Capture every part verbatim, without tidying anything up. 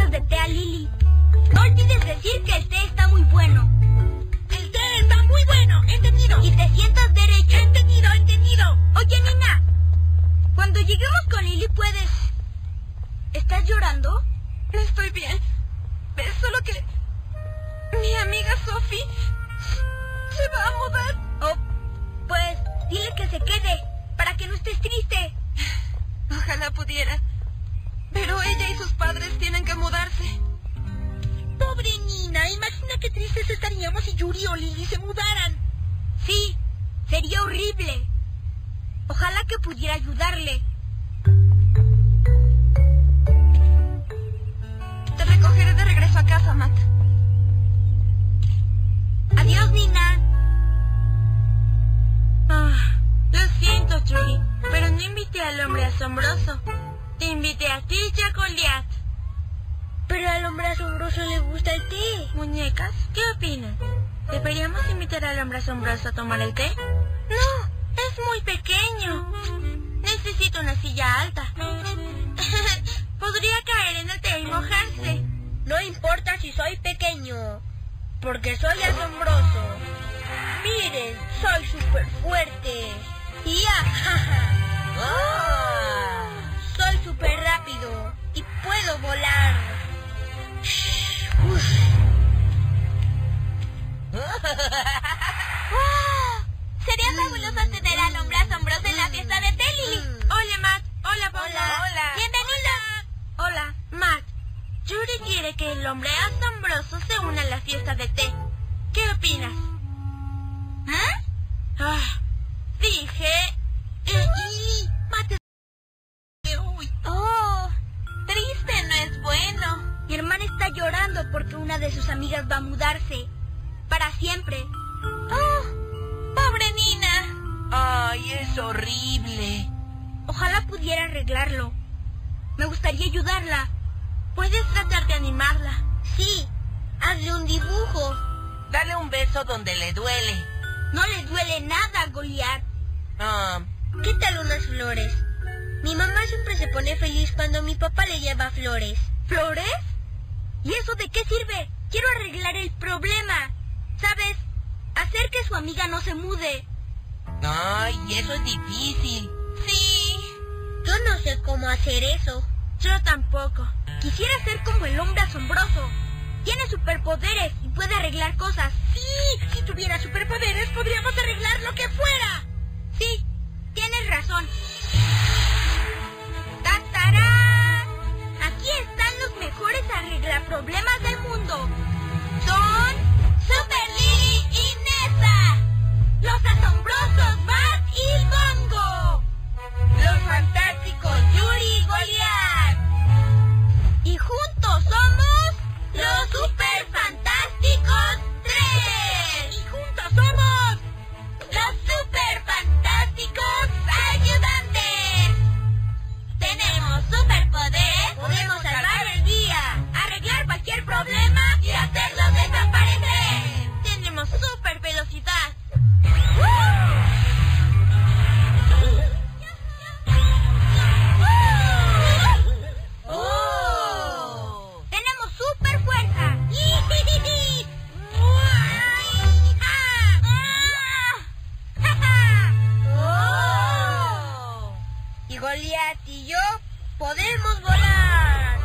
tazas de té a Lily. No olvides decir que el té está muy bueno. El té está muy bueno, entendido. Y te sientas derecho. Entendido, entendido. Oye, Nina, cuando lleguemos con Lily puedes... ¿Estás llorando? Estoy bien. Es solo que... mi amiga Sophie se va a mudar. Oh, pues dile que se quede, para que no estés triste. Ojalá pudiera. Pero ella y sus padres tienen que mudarse. Pobre Nina, imagina qué tristes estaríamos si Yuri o Lily se mudaran. Sí, sería horrible. Ojalá que pudiera ayudarle. Te recogeré de regreso a casa, Matt. Adiós, Nina. Ah, lo siento, Yuri, pero no invité al hombre asombroso. Te invité a ti y a Goliath. Pero al hombre asombroso le gusta el té. Muñecas, ¿qué opinan? ¿Deberíamos invitar al hombre asombroso a tomar el té? No, es muy pequeño. Necesito una silla alta. Podría caer en el té y mojarse. No importa si soy pequeño, porque soy asombroso. Miren, soy súper fuerte. ¡Ya! ¡Oh! Soy súper rápido y puedo volar. Uf. ¡Oh! Sería fabuloso tener al hombre asombroso en la fiesta de té, Lily. Hola, Matt. Hola, Paula. Hola. Hola. Bienvenida. Hola, Matt. Yuri quiere que el hombre asombroso se una a la fiesta de té. ¿Qué opinas? ¿Ah? Ah, dije... Eh, y... Matt... Uy. Oh, triste no es bueno. Mi hermana está llorando porque una de sus amigas va a mudarse. Para siempre. Oh, pobre Nina. Ay, es horrible. Ojalá pudiera arreglarlo. Me gustaría ayudarla. Puedes tratar de animarla. Sí, hazle un dibujo. Dale un beso donde le duele. No le duele nada, Goliath. Ah, ¿Qué tal unas flores? Mi mamá siempre se pone feliz cuando mi papá le lleva flores. ¿Flores? ¿Y eso de qué sirve? Quiero arreglar el problema. ¿Sabes? Hacer que su amiga no se mude. ay, eso es difícil. Sí. Yo no sé cómo hacer eso. Yo tampoco. Quisiera ser como el hombre asombroso. Tiene superpoderes y puede arreglar cosas. Sí, si tuviera superpoderes podríamos arreglar lo que fuera. Sí, tienes razón. ¡Tatarán! Aquí están los mejores arreglaproblemas del mundo. Son Super Lily y Nessa, los asombrosos Matt y Bongo, Los fantásticos Yuri y Goliath. y juntos somos los Super Fantásticos tres. Y juntos somos Los Super Fantásticos Ayudantes. Tenemos superpoderes, podemos salvar el día, arreglar cualquier problema y hacerlos desaparecer. Tenemos super velocidad. ¡Oh! Tenemos super fuerza. ¡Oh! Y Goliath y yo podemos volar.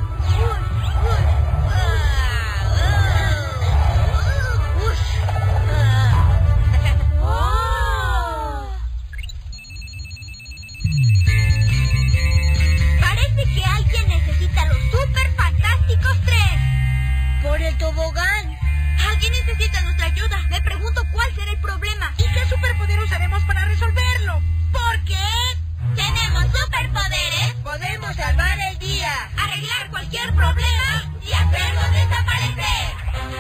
Parece que alguien necesita los Super Fantásticos tres. Por el tobogán. Alguien necesita nuestra ayuda. Me pregunto cuál será el problema. ¿Y qué superpoder usaremos para resolverlo? Porque Tenemos superpoderes. Podemos salvar el día, arreglar cualquier problema y hacerlos desaparecer.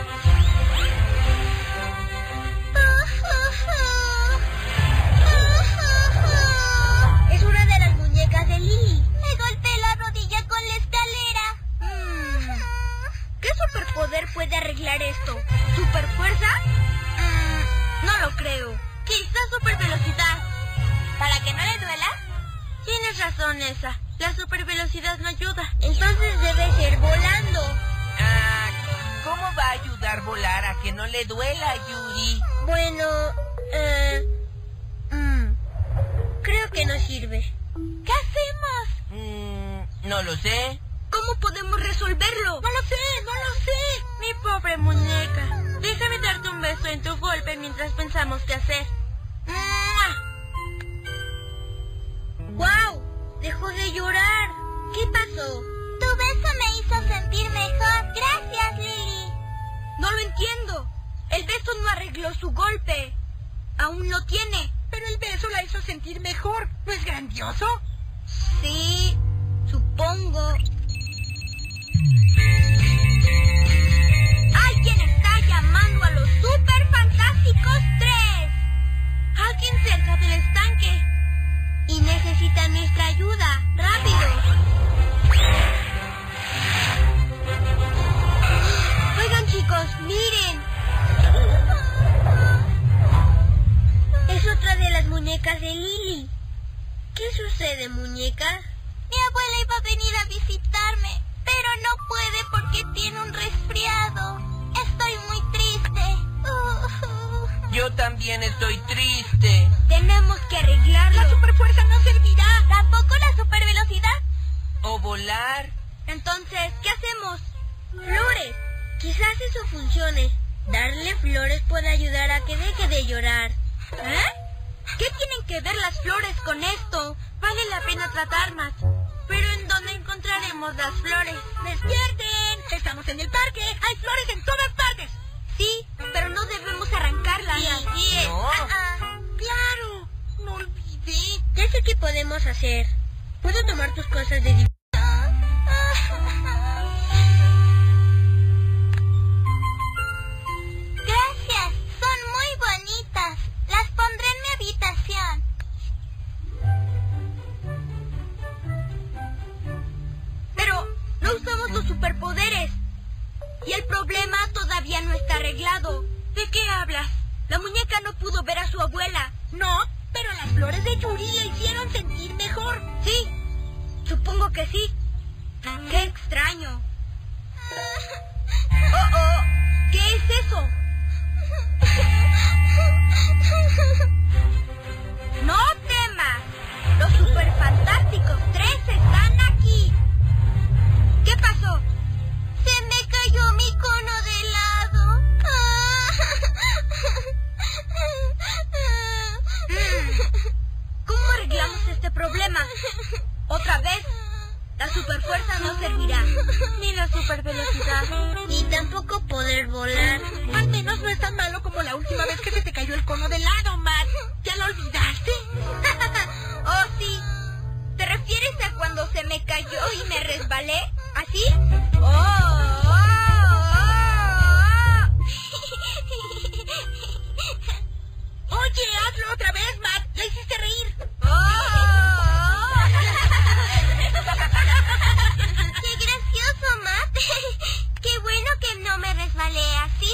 Es una de las muñecas de Lily. Me golpeé la rodilla con la escalera. Mm. ¿Qué superpoder puede arreglar esto? ¿Superfuerza? Mm, no lo creo. quizás super velocidad. ¿Para que no le duela? Tienes razón, esa. La supervelocidad no ayuda. Entonces debe ser volando. Ah, ¿cómo va a ayudar volar a que no le duela a Yuri? Bueno, eh... mm, creo que no sirve. ¿Qué hacemos? Mm, no lo sé. ¿Cómo podemos resolverlo? No lo sé, no lo sé. Mi pobre muñeca. Déjame darte un beso en tu golpe mientras pensamos qué hacer. ¡Guau! Dejó de llorar. ¿Qué pasó? Tu beso me hizo sentir mejor. Gracias, Lily. No lo entiendo. El beso no arregló su golpe. Aún lo tiene. Pero el beso la hizo sentir mejor. ¿No es grandioso? Sí, supongo. ¡Alguien está llamando a los Super Fantásticos tres! ¡Alguien cerca del estanque! Y necesita nuestra ayuda. ¡Rápido! Oigan, chicos, miren. Es otra de las muñecas de Lily. ¿Qué sucede, muñeca? Mi abuela iba a venir a visitarme, pero no puede porque tiene un resfriado. Estoy muy triste. Uh, Yo también estoy triste. Tenemos que arreglarlo. La superfuerza no servirá. ¿Tampoco la supervelocidad? O volar. Entonces, ¿qué hacemos? Flores. Quizás eso funcione. Darle flores puede ayudar a que deje de llorar. ¿Eh? ¿Qué tienen que ver las flores con esto? Vale la pena tratar más. Pero ¿en dónde encontraremos las flores? ¡Despierten! Estamos en el parque. Hay flores en todas partes. Sí, pero no debemos arrancarlas. Sí, sí. No. Ah, ah. Claro. No olvidé. Ya sé qué podemos hacer. ¿Puedo tomar tus cosas de div- Gracias. Son muy bonitas. Las pondré en mi habitación. Pero no usamos los superpoderes. Y el problema todavía no está arreglado. ¿De qué hablas? La muñeca no pudo ver a su abuela. No, pero las flores de Yuri le hicieron sentir mejor. Sí, supongo que sí. Qué extraño. Oh, oh, ¿qué es eso? No temas. Los Superfantásticos tres están aquí. ¿Qué pasó? Se me cayó mi cono de helado. ¿Cómo arreglamos este problema? ¿Otra vez? La superfuerza no servirá. Ni la supervelocidad. Ni tampoco poder volar. Al menos no es tan malo como la última vez que se te cayó el cono de helado, Matt. ¿Ya lo olvidaste? Oh, sí. ¿Te refieres a cuando se me cayó y me resbalé? ¿Así? ¡Oh! oh, oh, oh. Oye, hazlo otra vez, Matt. La hiciste reír. ¡Oh! ¡Qué gracioso, Matt! ¡Qué bueno que no me resbalé así!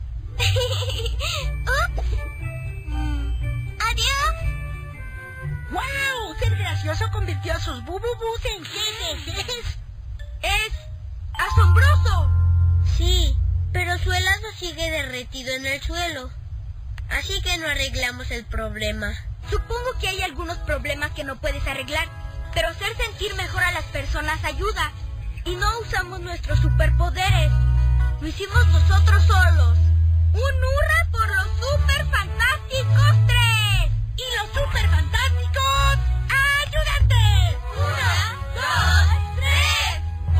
¡Ups! ¡Adiós! ¡Wow! Ser gracioso convirtió a sus bububus en jejejes. ¡Es asombroso! Sí, pero su helado sigue derretido en el suelo. Así que no arreglamos el problema. Supongo que hay algunos problemas que no puedes arreglar, pero hacer sentir mejor a las personas ayuda. Y no usamos nuestros superpoderes. Lo hicimos nosotros solos. ¡Un hurra por los Super Fantásticos tres! ¡Y los Super Fantásticos ayudantes! ¡Una, dos, tres!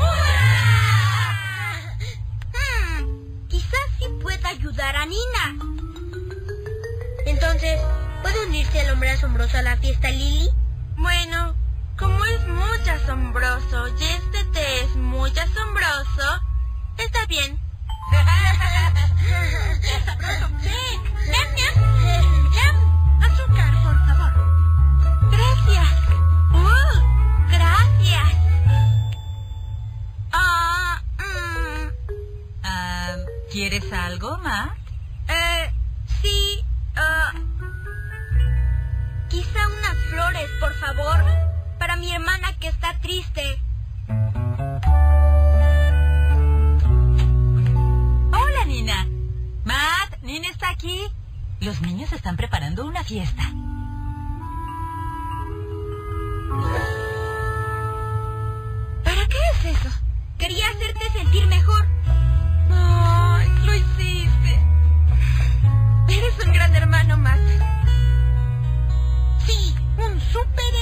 ¡Hurra! Hmm, quizás sí pueda ayudar a Nina. Entonces, ¿puede unirse el hombre asombroso a la fiesta, Lily? Bueno, como es muy asombroso y este té es muy asombroso, está bien. ¡Qué sabroso! ¡Sí! ¡Ñam, ñam! ¡Ñam! ¡Azúcar, por favor! Gracias. Uh, gracias. Ah, mm, Ah, ¿quieres algo, Matt? eh, sí, ah, quizá unas flores, por favor, para a mi hermana que está triste. Hola, Nina. Matt, Nina está aquí. Los niños están preparando una fiesta. ¿Para qué es eso? Quería hacerte sentir mejor. Ay, lo hiciste. Eres un gran hermano, Matt. Sí, un súper